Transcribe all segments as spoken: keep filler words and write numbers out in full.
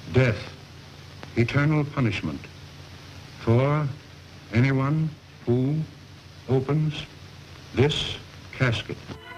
death, eternal punishment for anyone who opens this casket.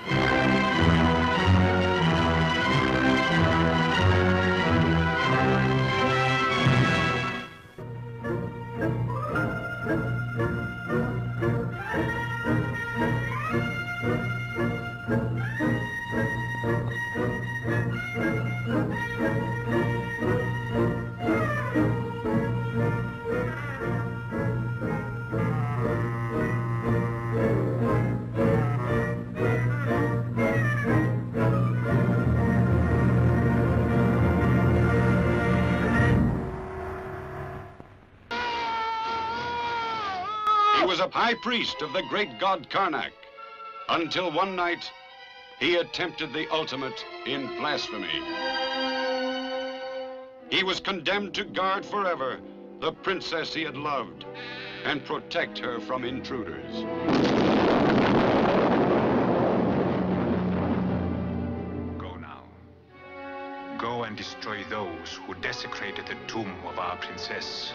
He was a high priest of the great god Karnak, until one night he attempted the ultimate in blasphemy. He was condemned to guard forever the princess he had loved and protect her from intruders. Go now. Go and destroy those who desecrated the tomb of our princess.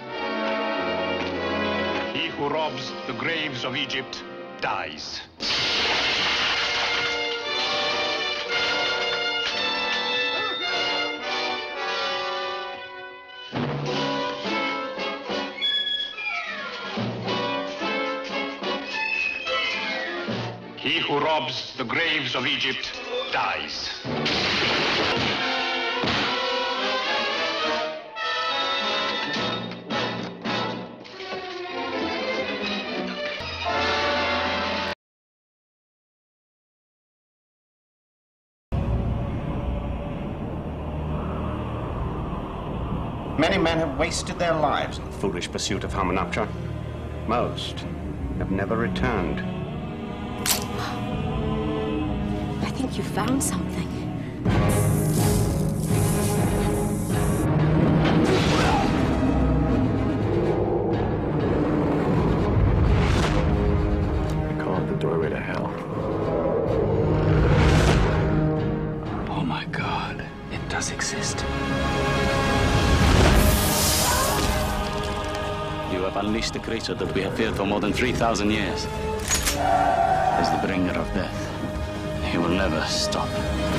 He who robs the graves of Egypt dies. He who robs the graves of Egypt dies. Many men have wasted their lives in the foolish pursuit of Hamunaptra. Most have never returned. I think you found something. I call it the doorway to hell. Oh my God, it does exist. You have unleashed the creature that we have feared for more than three thousand years. As the bringer of death, he will never stop.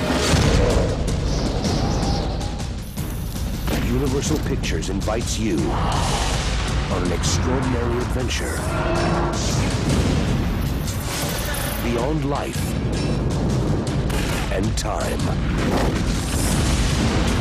Universal Pictures invites you on an extraordinary adventure beyond life and time.